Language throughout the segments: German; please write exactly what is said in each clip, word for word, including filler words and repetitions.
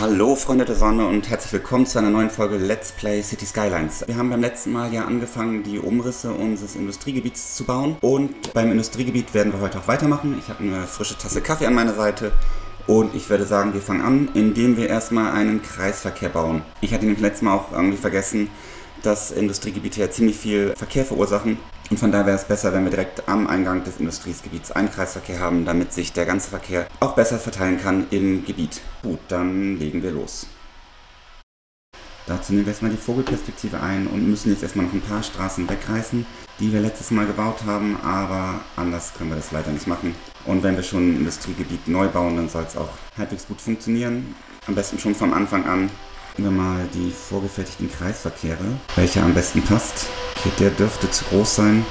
Hallo Freunde der Sonne und herzlich willkommen zu einer neuen Folge Let's Play City Skylines. Wir haben beim letzten Mal ja angefangen, die Umrisse unseres Industriegebiets zu bauen und beim Industriegebiet werden wir heute auch weitermachen. Ich habe eine frische Tasse Kaffee an meiner Seite und ich würde sagen, wir fangen an, indem wir erstmal einen Kreisverkehr bauen. Ich hatte nämlich letztes Mal auch irgendwie vergessen, dass Industriegebiete ja ziemlich viel Verkehr verursachen. Und von daher wäre es besser, wenn wir direkt am Eingang des Industriegebiets einen Kreisverkehr haben, damit sich der ganze Verkehr auch besser verteilen kann im Gebiet. Gut, dann legen wir los. Dazu nehmen wir erstmal die Vogelperspektive ein und müssen jetzt erstmal noch ein paar Straßen wegreißen, die wir letztes Mal gebaut haben, aber anders können wir das leider nicht machen. Und wenn wir schon ein Industriegebiet neu bauen, dann soll es auch halbwegs gut funktionieren. Am besten schon vom Anfang an. Nehmen wir mal die vorgefertigten Kreisverkehre, welcher am besten passt. Okay, der dürfte zu groß sein.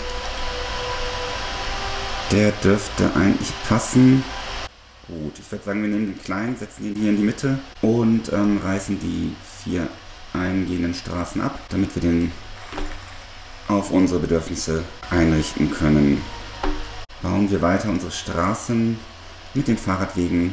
Der dürfte eigentlich passen. Gut, ich würde sagen, wir nehmen den kleinen, setzen ihn hier in die Mitte und ähm, reißen die vier eingehenden Straßen ab, damit wir den auf unsere Bedürfnisse einrichten können. Bauen wir weiter unsere Straßen mit den Fahrradwegen.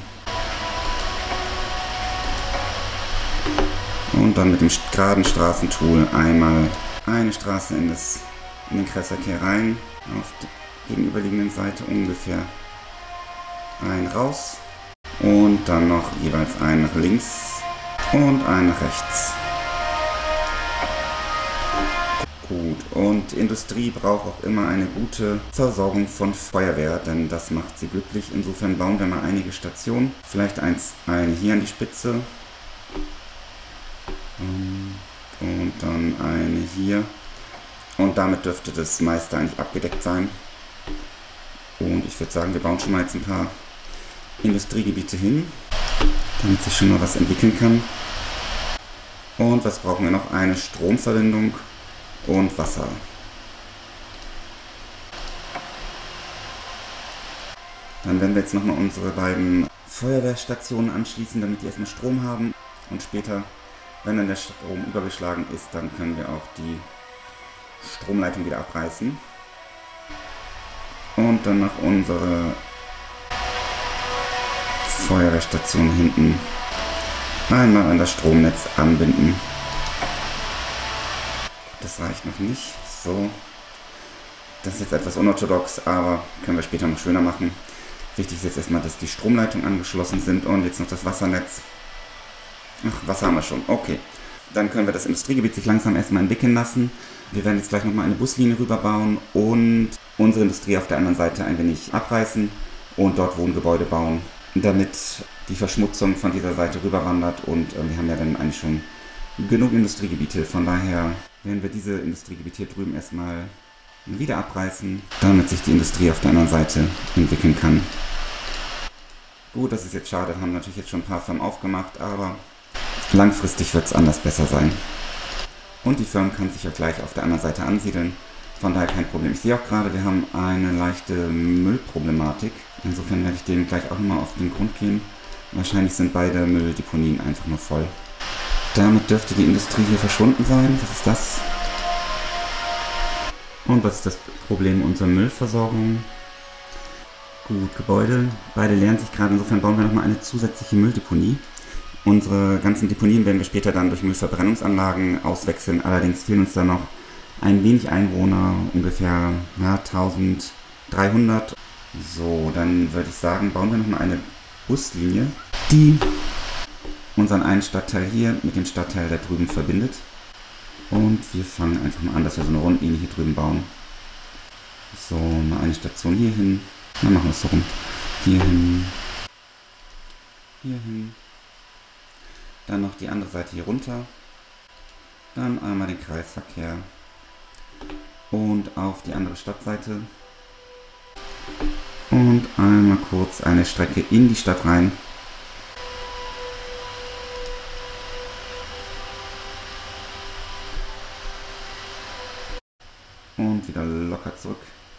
Und dann mit dem geraden Straßentool einmal eine Straße in, das, in den Kreisverkehr rein, auf der gegenüberliegenden Seite ungefähr ein raus und dann noch jeweils einen nach links und einen nach rechts. Gut, und Industrie braucht auch immer eine gute Versorgung von Feuerwehr, denn das macht sie glücklich. Insofern bauen wir mal einige Stationen, vielleicht eins, eine hier an die Spitze. Und dann eine hier. Und damit dürfte das meiste eigentlich abgedeckt sein. Und ich würde sagen, wir bauen schon mal jetzt ein paar Industriegebiete hin, damit sich schon mal was entwickeln kann. Und was brauchen wir noch? Eine Stromverbindung und Wasser. Dann werden wir jetzt nochmal unsere beiden Feuerwehrstationen anschließen, damit die erstmal Strom haben. Und später, wenn dann der Strom übergeschlagen ist, dann können wir auch die Stromleitung wieder abreißen. Und dann noch unsere Feuerwehrstation hinten einmal an das Stromnetz anbinden. Das reicht noch nicht. So. Das ist jetzt etwas unorthodox, aber können wir später noch schöner machen. Wichtig ist jetzt erstmal, dass die Stromleitungen angeschlossen sind und jetzt noch das Wassernetz. Ach, Wasser haben wir schon. Okay. Dann können wir das Industriegebiet sich langsam erstmal entwickeln lassen. Wir werden jetzt gleich nochmal eine Buslinie rüberbauen und unsere Industrie auf der anderen Seite ein wenig abreißen und dort Wohngebäude bauen, damit die Verschmutzung von dieser Seite rüberwandert. Und äh, wir haben ja dann eigentlich schon genug Industriegebiete. Von daher werden wir diese Industriegebiete hier drüben erstmal wieder abreißen, damit sich die Industrie auf der anderen Seite entwickeln kann. Gut, das ist jetzt schade. Haben natürlich jetzt schon ein paar Firmen aufgemacht, aber langfristig wird es anders besser sein. Und die Firma kann sich ja gleich auf der anderen Seite ansiedeln. Von daher kein Problem. Ich sehe auch gerade, wir haben eine leichte Müllproblematik. Insofern werde ich dem gleich auch nochmal auf den Grund gehen. Wahrscheinlich sind beide Mülldeponien einfach nur voll. Damit dürfte die Industrie hier verschwunden sein. Was ist das? Und was ist das Problem unserer Müllversorgung? Gut, Gebäude. Beide leeren sich gerade. Insofern bauen wir nochmal eine zusätzliche Mülldeponie. Unsere ganzen Deponien werden wir später dann durch Müllverbrennungsanlagen auswechseln. Allerdings fehlen uns da noch ein wenig Einwohner, ungefähr ja, eintausenddreihundert. So, dann würde ich sagen, bauen wir nochmal eine Buslinie, die unseren einen Stadtteil hier mit dem Stadtteil da drüben verbindet. Und wir fangen einfach mal an, dass wir so eine Rundlinie hier drüben bauen. So, mal eine Station hier hin. Dann machen wir es so rum. Hier hin. Hier hin. Dann noch die andere Seite hier runter. Dann einmal den Kreisverkehr. Und auf die andere Stadtseite. Und einmal kurz eine Strecke in die Stadt rein. Und wieder locker zurück.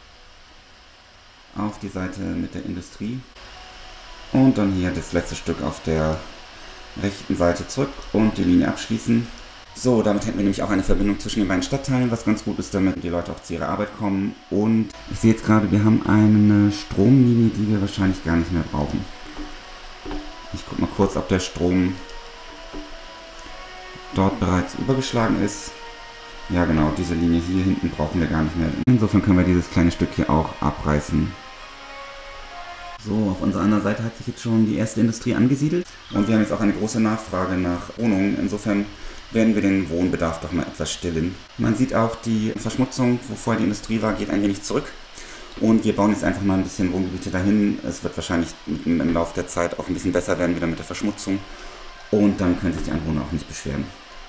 Auf die Seite mit der Industrie. Und dann hier das letzte Stück auf der rechten Seite zurück und die Linie abschließen. So, damit hätten wir nämlich auch eine Verbindung zwischen den beiden Stadtteilen, was ganz gut ist, damit die Leute auch zu ihrer Arbeit kommen. Und ich sehe jetzt gerade, wir haben eine Stromlinie, die wir wahrscheinlich gar nicht mehr brauchen. Ich gucke mal kurz, ob der Strom dort bereits übergeschlagen ist. Ja genau, diese Linie hier hinten brauchen wir gar nicht mehr. Insofern können wir dieses kleine Stück hier auch abreißen. So, auf unserer anderen Seite hat sich jetzt schon die erste Industrie angesiedelt. Und wir haben jetzt auch eine große Nachfrage nach Wohnungen. Insofern werden wir den Wohnbedarf doch mal etwas stillen. Man sieht auch, die Verschmutzung, wo vorher die Industrie war, geht ein wenig zurück. Und wir bauen jetzt einfach mal ein bisschen Wohngebiete dahin. Es wird wahrscheinlich im Laufe der Zeit auch ein bisschen besser werden, wieder mit der Verschmutzung. Und dann können sich die Anwohner auch nicht beschweren.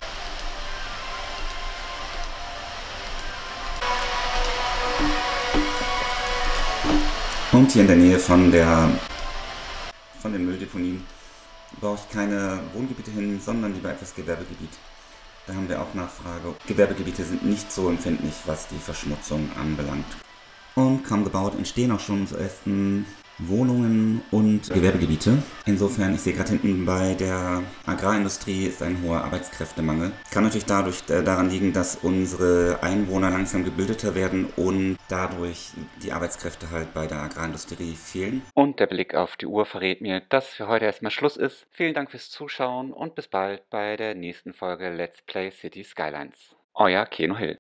Und hier in der Nähe von, der, von den Mülldeponien baue ich keine Wohngebiete hin, sondern lieber etwas Gewerbegebiet. Da haben wir auch Nachfrage. Gewerbegebiete sind nicht so empfindlich, was die Verschmutzung anbelangt. Und kaum gebaut entstehen auch schon unsere ersten Wohnungen und Gewerbegebiete. Insofern, ich sehe gerade hinten bei der Agrarindustrie ist ein hoher Arbeitskräftemangel. Kann natürlich dadurch äh, daran liegen, dass unsere Einwohner langsam gebildeter werden und dadurch die Arbeitskräfte halt bei der Agrarindustrie fehlen. Und der Blick auf die Uhr verrät mir, dass für heute erstmal Schluss ist. Vielen Dank fürs Zuschauen und bis bald bei der nächsten Folge Let's Play City Skylines. Euer Keno Hill.